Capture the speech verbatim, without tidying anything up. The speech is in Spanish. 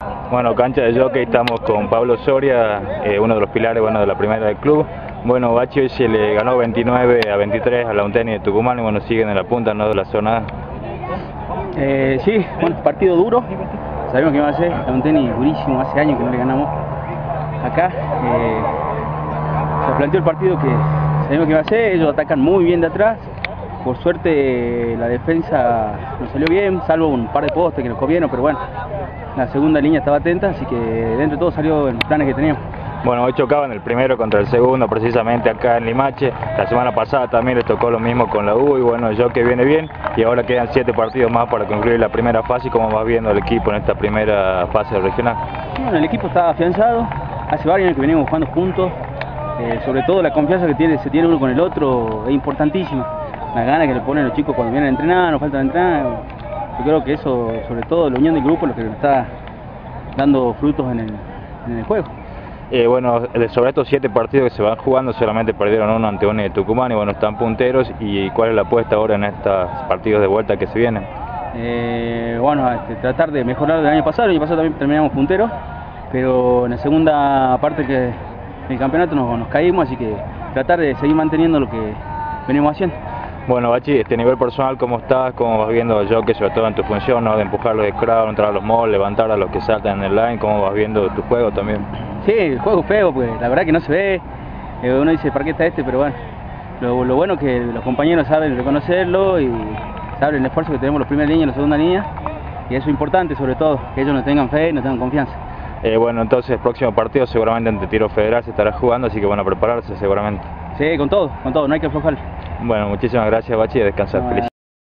Bueno, cancha de jockey, estamos con Pablo Soria, eh, uno de los pilares bueno, de la primera del club. Bueno, Bachi hoy se le ganó veintinueve a veintitrés a la Unteni de Tucumán y bueno, siguen en la punta, no de la zona A. Eh, sí, bueno, partido duro, sabemos que iba a ser, la Unteni durísimo, hace años que no le ganamos acá. Eh, se planteó el partido que sabemos que iba a ser, ellos atacan muy bien de atrás. Por suerte la defensa nos salió bien, salvo un par de postes que nos comieron, pero bueno, la segunda línea estaba atenta, así que dentro de todo salió en los planes que teníamos. Bueno, hoy chocaban el primero contra el segundo, precisamente acá en Limache. La semana pasada también les tocó lo mismo con la U y bueno, el jockey viene bien y ahora quedan siete partidos más para concluir la primera fase. ¿Cómo vas viendo el equipo en esta primera fase regional? Bueno, el equipo está afianzado, hace varios años que venimos jugando juntos, eh, sobre todo la confianza que tiene, se tiene uno con el otro es importantísima. Las ganas que le ponen los chicos cuando vienen a entrenar, nos faltan entrenar. Yo creo que eso, sobre todo la unión del grupo, es lo que nos está dando frutos en el, en el juego. Eh, bueno, sobre estos siete partidos que se van jugando, solamente perdieron uno ante Uni de Tucumán y bueno, están punteros. ¿Y cuál es la apuesta ahora en estos partidos de vuelta que se vienen? Eh, bueno, este, tratar de mejorar del año pasado. El año pasado también terminamos punteros, pero en la segunda parte que, del campeonato nos, nos caímos, así que tratar de seguir manteniendo lo que venimos haciendo. Bueno, Bachi, este nivel personal, ¿cómo estás? ¿Cómo vas viendo el jockey, sobre todo en tu función, ¿no? De empujar los scrum, entrar a los malls, levantar a los que saltan en el line? ¿Cómo vas viendo tu juego también? Sí, el juego es feo, pues la verdad que no se ve. Eh, uno dice, ¿para qué está este? Pero bueno, lo, lo bueno es que los compañeros saben reconocerlo y saben el esfuerzo que tenemos los primeros líneas y la segunda línea. Y eso es importante, sobre todo, que ellos nos tengan fe y nos tengan confianza. Eh, bueno, entonces el próximo partido seguramente ante Tiro Federal se estará jugando, así que bueno, a prepararse seguramente. Sí, con todo, con todo, no hay que aflojar. Bueno, muchísimas gracias, Bachi, y descansar. No, Feliz.